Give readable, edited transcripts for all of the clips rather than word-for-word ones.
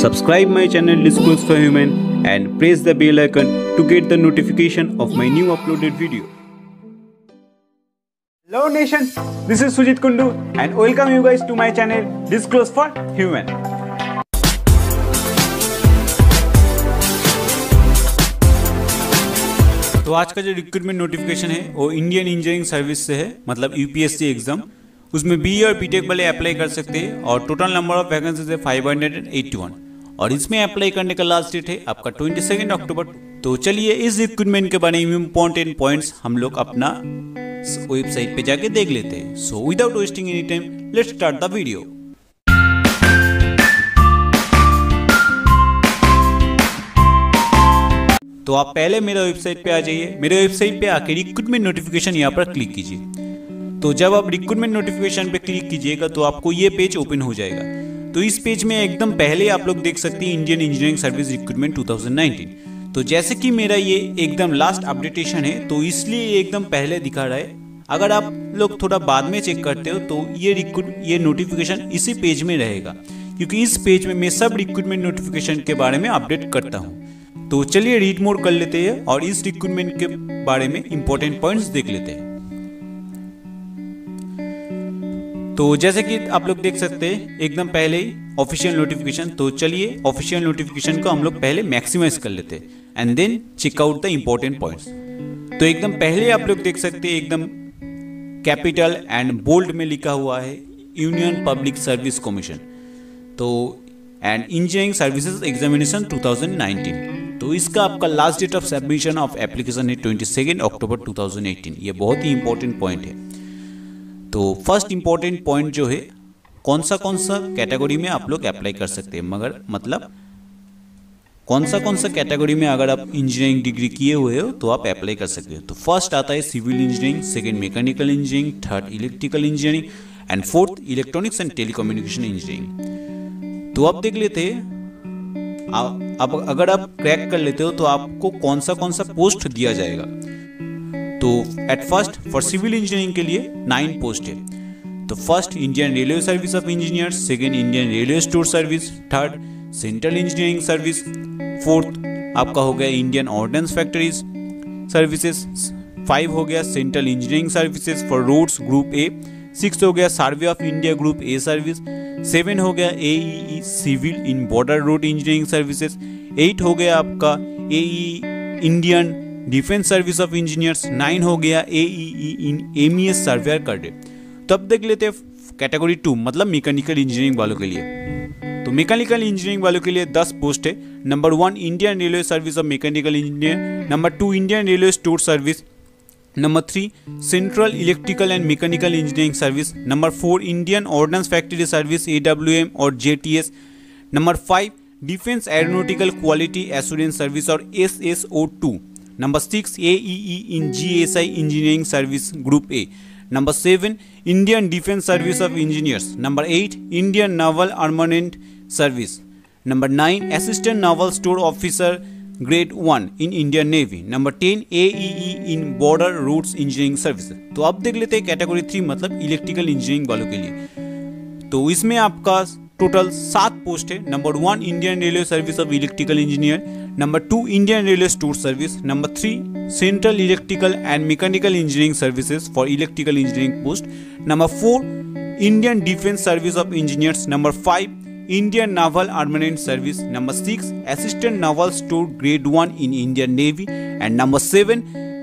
Subscribe my channel DISCLOSE4HUMAN and press the bell icon to get the notification of my new uploaded video. Hello nation, this is Sujit Kundu and welcome you guys to my channel DISCLOSE4HUMAN. तो आज का जो recruitment notification है वो Indian engineering service से है, मतलब UPSC exam. उसमें बी और बीटेक वाले अप्लाई कर सकते हैं और टोटल नंबर ऑफ वैकेंसीज है 581 और इसमें अप्लाई करने का लास्ट डेट है आपका 22 अक्टूबर। तो चलिए इस रिक्रूटमेंट के बारे में इंपॉर्टेंट पॉइंट्स हम लोग अपना वेबसाइट पे जाके देख लेते हैं। So without wasting any time let's start the video. तो आप पहले मेरे वेबसाइट पे आ जाइए। मेरे वेबसाइट पे आके रिक्रूटमेंट नोटिफिकेशन यहाँ पर क्लिक कीजिए। तो जब आप रिक्रूटमेंट नोटिफिकेशन पे क्लिक कीजिएगा तो आपको ये पेज ओपन हो जाएगा। तो इस पेज में एकदम पहले आप लोग देख सकते हैं इंडियन इंजीनियरिंग सर्विस रिक्रूटमेंट 2019। तो जैसे कि मेरा ये एकदम लास्ट अपडेटेशन है तो इसलिए ये एकदम पहले दिखा रहा है। अगर आप लोग थोड़ा बाद में चेक करते हो तो ये नोटिफिकेशन इसी पेज में रहेगा, क्योंकि इस पेज में मैं सब रिक्रूटमेंट नोटिफिकेशन के बारे में अपडेट करता हूँ। तो चलिए रीड मोर कर लेते हैं और इस रिक्रूटमेंट के बारे में इंपॉर्टेंट पॉइंट्स देख लेते हैं। तो जैसे कि आप लोग देख सकते हैं एकदम पहले ही ऑफिशियल नोटिफिकेशन। तो चलिए ऑफिशियल नोटिफिकेशन को हम लोग पहले मैक्सिमाइज कर लेते हैं and then check out the important points. तो एकदम पहले आप लोग देख सकते हैं एकदम कैपिटल एंड बोल्ड में लिखा हुआ है यूनियन पब्लिक सर्विस कमीशन तो एंड इंजीनियरिंग सर्विसेज एग्जामिनेशन 2019। तो इसका आपका last date of submission of application है 22 अक्टूबर 2018। ये बहुत ही इंपॉर्टेंट पॉइंट है। तो फर्स्ट इंपॉर्टेंट पॉइंट जो है कौन सा कैटेगरी में आप लोग अप्लाई कर सकते हैं, मगर मतलब कौन सा कैटेगरी में अगर आप इंजीनियरिंग डिग्री किए हुए हो तो आप अप्लाई कर सकते हो। तो फर्स्ट आता है civil engineering, second mechanical engineering, third electrical engineering and fourth electronics and telecommunication engineering. तो आप देख लेते हैं अब अगर आप क्रैक कर लेते हो तो आपको कौन सा पोस्ट दिया जाएगा। तो at first for civil engineering के लिए 9 पोस्ट है। तो first Indian railway service of engineers, second Indian railway store service, third central engineering service, fourth आपका हो गया इंडियन ऑर्डिनेंस फैक्ट्रीज सर्विसेज, 5 हो गया central engineering services for roads group A, 6 हो गया survey of India group A service, 7 हो गया AEE civil in border road engineering services, 8 हो गया आपका AEE Indian defence service of engineers, 9 हो गया AEE in MES surveyor cadet. तो अब देख लेते हैं कैटेगरी 2 मतलब मैकेनिकल इंजीनियरिंग वालों के लिए। तो मैकेनिकल इंजीनियरिंग वालों के लिए 10 पोस्ट है। Number 1 Indian railway service of mechanical engineer, number 2 Indian railway store service, number 3 central electrical and mechanical engineering service, number 4 Indian ordnance factory service AWM और JTS, number 5 defence aeronautical quality assurance service और SSO2, number 6 AEE in GSI engineering service group A, number 7 Indian defence service of engineers, number 8 Indian naval armament service, number 9 assistant naval store officer grade 1 in Indian navy, number 10 AEE in border roads engineering service. तो अब देख लेते हैं category 3 मतलब electrical engineering वालों के लिए। तो इसमें आपका टोटल 7 पोस्ट है। Number 1 Indian railway service of electrical engineer, number 2 Indian railway store service, number 3 central electrical and mechanical engineering services for electrical engineering post, number 4 Indian defence service of engineers, number 5 Indian naval armament service, number 6 assistant naval store grade 1 in Indian navy and number 7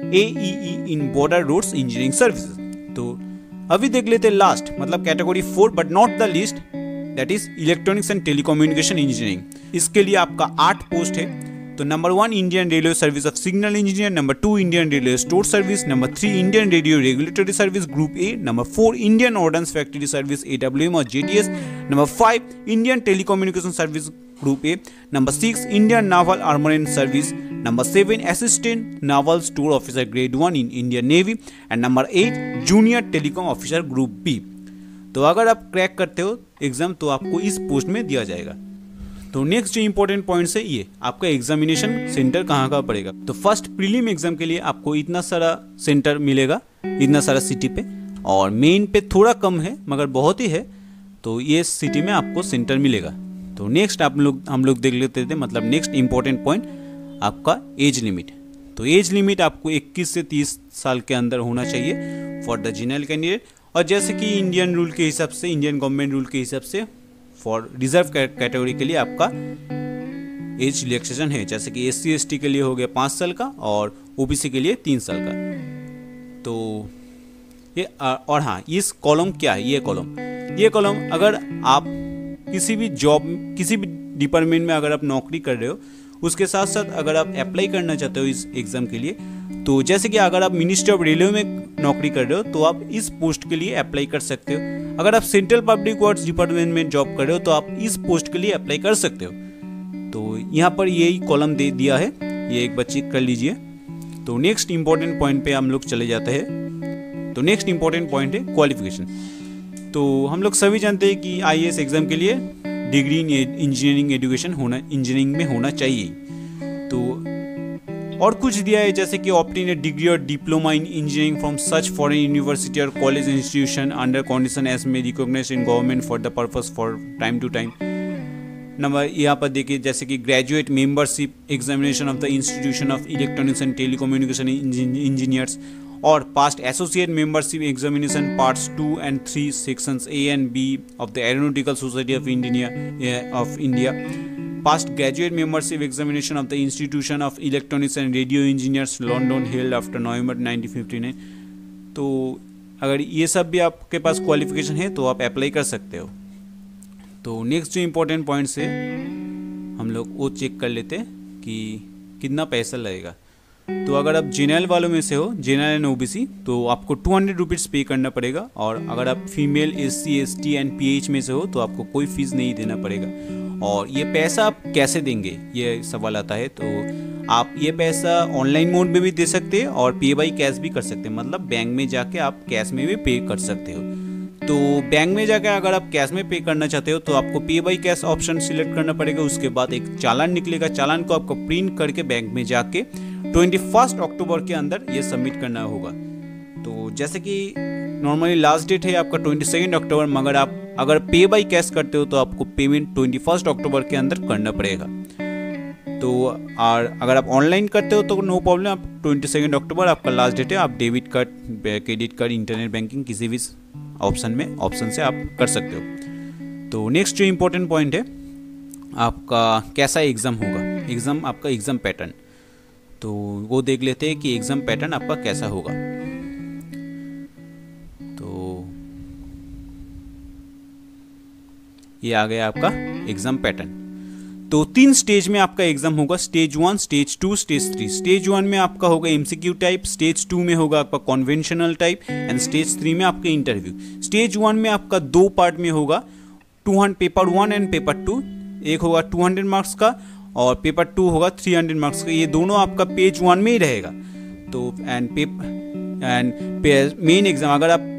AEE in border roads engineering services. तो अभी देख लेते हैं last मतलब category 4 but not the least, that is electronics and telecommunication engineering. इसके लिए आपका 8 post है। तो number 1 Indian railway service of signal engineer, number 2 Indian railway store service, number 3 Indian radio regulatory service group A, number 4 Indian ordnance factory service AWM और JTS, number 5 Indian telecommunication service group A, number 6 Indian naval armament service, number 7 assistant naval store officer grade 1 in Indian navy and number 8 junior telecom officer group B. तो अगर आप crack करते हो exam तो आपको इस post में दिया जाएगा। तो नेक्स्ट जो इंपॉर्टेंट पॉइंट्स है ये आपका एग्जामिनेशन सेंटर कहाँ पड़ेगा। तो फर्स्ट प्रीलिम एग्जाम के लिए आपको इतना सारा सेंटर मिलेगा, इतना सारा सिटी पे, और मेन पे थोड़ा कम है मगर बहुत ही है। तो ये सिटी में आपको सेंटर मिलेगा। तो नेक्स्ट हम लोग देख लेते थे, मतलब नेक्स्ट इंपॉर्टेंट पॉइंट आपका एज लिमिट। तो एज लिमिट आपको 21 से 30 साल के अंदर होना चाहिए फॉर द जनरल कैंडिडेट। और जैसे कि इंडियन रूल के हिसाब से, इंडियन गवर्नमेंट रूल के हिसाब से फॉर रिजर्व कैटेगरी के लिए आपका एज रिलैक्सेशन है, जैसे कि SC ST के लिए हो गया 5 साल का और OBC के लिए 3 साल का। तो ये और हाँ, इस कॉलम क्या है, ये कॉलम अगर आप किसी भी जॉब, किसी भी डिपार्टमेंट में अगर आप नौकरी कर रहे हो, उसके साथ साथ अगर आप अप्लाई करना चाहते हो इस एग्ज़ाम के लिए, तो जैसे कि अगर आप मिनिस्ट्री ऑफ रेलवे में नौकरी कर रहे हो तो आप इस पोस्ट के लिए अप्लाई कर सकते हो। अगर आप सेंट्रल पब्लिक वर्क्स डिपार्टमेंट में जॉब कर रहे हो तो आप इस पोस्ट के लिए अप्लाई कर सकते हो। तो यहाँ पर यही कॉलम दे दिया है, ये एक बार चेक कर लीजिए। तो नेक्स्ट इंपॉर्टेंट पॉइंट पे हम लोग चले जाते हैं। तो नेक्स्ट इंपॉर्टेंट पॉइंट है क्वालिफिकेशन। तो हम लोग सभी जानते हैं कि IAS एग्ज़ाम के लिए degree in engineering education engineering में होना चाहिए। तो और कुछ दिया है, जैसे कि obtain a degree or diploma in engineering from such foreign university or college institution under condition as may recognised in government for the purpose for time to time. Number यहाँ पर देखिए, जैसे कि graduate membership examination of the institution of electronics and telecommunication engineers or past associate membership examination parts 2 and 3 sections A and B of the Aeronautical Society of India, past graduate membership examination of the Institution of Electronics and Radio Engineers London held after November 1959। तो अगर ये सब भी आपके पास qualification है तो आप apply कर सकते हो। तो नेक्स्ट जो इम्पोर्टेंट पॉइंट्स है हम लोग वो चेक कर लेते हैं कि कितना पैसा लगेगा। तो अगर आप जनरल वालों में से हो, जनरल एंड OBC, तो आपको 200 रुपीज़ पे करना पड़ेगा। और अगर आप female SC ST and PH में से हो तो आपको कोई फीस नहीं देना पड़ेगा। और ये पैसा आप कैसे देंगे, ये सवाल आता है। तो आप ये पैसा ऑनलाइन मोड में भी दे सकते हैं और पे बाई कैश भी कर सकते हैं, मतलब बैंक में जाके आप कैश में भी पे कर सकते हो। तो बैंक में जाकर अगर आप कैश में पे करना चाहते हो तो आपको पे बाई कैश ऑप्शन सिलेक्ट करना पड़ेगा। उसके बाद एक चालान निकलेगा, चालान को आपको प्रिंट करके बैंक में जाके 21 अक्टूबर के अंदर ये सबमिट करना होगा। तो जैसे कि नॉर्मली लास्ट डेट है आपका 22 अक्टूबर, मगर आप अगर पे बाई कैश करते हो तो आपको पेमेंट 21 अक्टूबर के अंदर करना पड़ेगा। तो और अगर आप ऑनलाइन करते हो तो नो प्रॉब्लम, आप 22 अक्टूबर आपका लास्ट डेट है, आप debit card, credit card, internet banking किसी भी ऑप्शन से आप कर सकते हो। तो नेक्स्ट जो इम्पोर्टेंट पॉइंट है आपका कैसा एग्ज़ाम होगा, आपका एग्ज़ाम पैटर्न। तो वो देख लेते हैं कि एग्ज़ाम पैटर्न आपका कैसा होगा। तो ये आ गया आपका एग्ज़ाम पैटर्न। तो 3 स्टेज में आपका एग्जाम होगा, स्टेज 1, स्टेज 2, स्टेज 3। स्टेज 1 में आपका होगा MCQ टाइप, स्टेज 2 में होगा आपका कन्वेंशनल टाइप एंड स्टेज 3 में आपका इंटरव्यू। स्टेज 1 में आपका 2 पार्ट में होगा, पेपर 1 एंड पेपर 2। एक होगा 200 मार्क्स का और पेपर 2 होगा 300 मार्क्स का। ये दोनों आपका पेज 1 में ही रहेगा। तो एंड मेन एग्जाम, अगर आप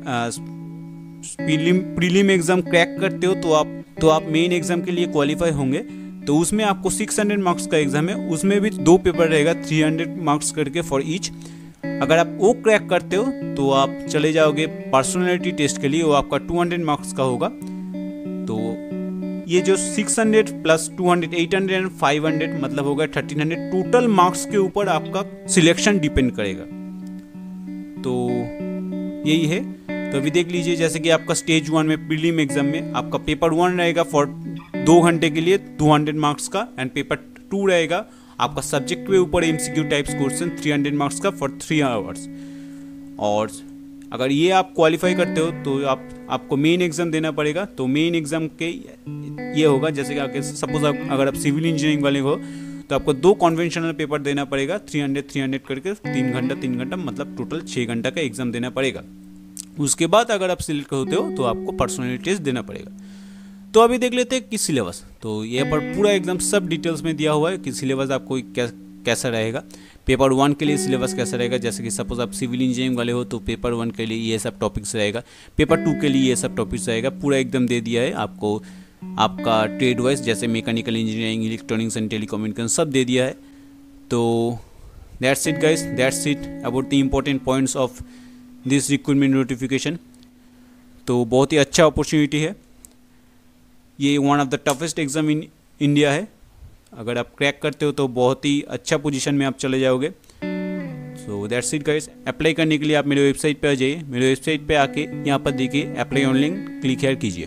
प्रीलिम एग्जाम क्रैक करते हो तो आप मेन एग्जाम के लिए क्वालिफाई होंगे। तो उसमें आपको 600 मार्क्स का एग्जाम है, उसमें भी 2 पेपर रहेगा, 300 मार्क्स करके फॉर ईच। अगर आप वो क्रैक करते हो तो आप चले जाओगे पर्सनालिटी टेस्ट के लिए, वो आपका 200 मार्क्स का होगा। तो ये जो 600 प्लस 200, 800 एंड 500 मतलब होगा 1300, टोटल मार्क्स के ऊपर आपका सिलेक्शन डिपेंड करेगा। तो यही है। तो अभी देख लीजिए, जैसे कि आपका स्टेज 1 में प्रीलिम एग्जाम में आपका पेपर 1 रहेगा फॉर 2 घंटे के लिए 200 मार्क्स का, एंड पेपर 2 रहेगा आपका सब्जेक्ट के ऊपर MCQ टाइप्स क्वेश्चन 300 मार्क्स का फॉर 3 आवर्स। और अगर ये आप क्वालिफाई करते हो तो आपको मेन एग्जाम देना पड़ेगा। तो मेन एग्जाम के ये होगा, जैसे कि सपोज अगर आप सिविल इंजीनियरिंग वाले हो तो आपको 2 कन्वेंशनल पेपर देना पड़ेगा, 300 करके 3 घंटा मतलब टोटल 6 घंटा का एग्जाम देना पड़ेगा। उसके बाद अगर आप सिलेक्ट होते हो तो आपको पर्सनैलिटी टेस्ट देना पड़ेगा। तो अभी देख लेते हैं कि सिलेबस। तो ये पर पूरा एग्जाम सब डिटेल्स में दिया हुआ है कि सिलेबस आपको कैसा रहेगा। पेपर 1 के लिए सिलेबस कैसा रहेगा, जैसे कि सपोज आप सिविल इंजीनियरिंग वाले हो तो पेपर 1 के लिए ये सब टॉपिक्स रहेगा, पेपर 2 के लिए ये सब टॉपिक्स रहेगा। पूरा एकदम दे दिया है आपको, आपका ट्रेड वाइज जैसे mechanical engineering, electronics and telecommunication सब दे दिया है। तो that's it guys, that's it about the important points of this recruitment notification. तो बहुत ही अच्छा अपॉर्चुनिटी है। ये one of the toughest exam in India है। अगर आप क्रैक करते हो तो बहुत ही अच्छा पोजीशन में आप चले जाओगे। So that's it guys. Apply करने के लिए आप मेरे वेबसाइट पे आ जाइए। मेरे वेबसाइट पे आके यहाँ पर देखिए अप्लाई ऑनलाइन, क्लिक हियर कीजिए।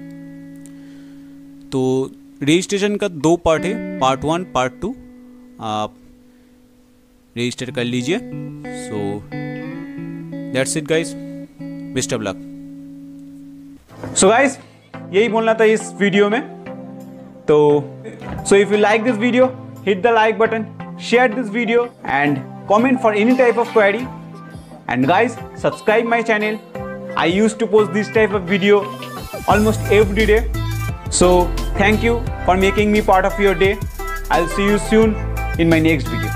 तो रजिस्ट्रेशन का 2 पार्ट है, पार्ट 1 पार्ट 2। आप रजिस्टर कर लीजिए। So that's it guys, best of luck. So guys, यही बोलना था इस वीडियो में। तो so if you like this video, hit the like button, share this video and comment for any type of query, and guys subscribe my channel. I used to post this type of video almost every day, so thank you for making me part of your day. I'll see you soon in my next video.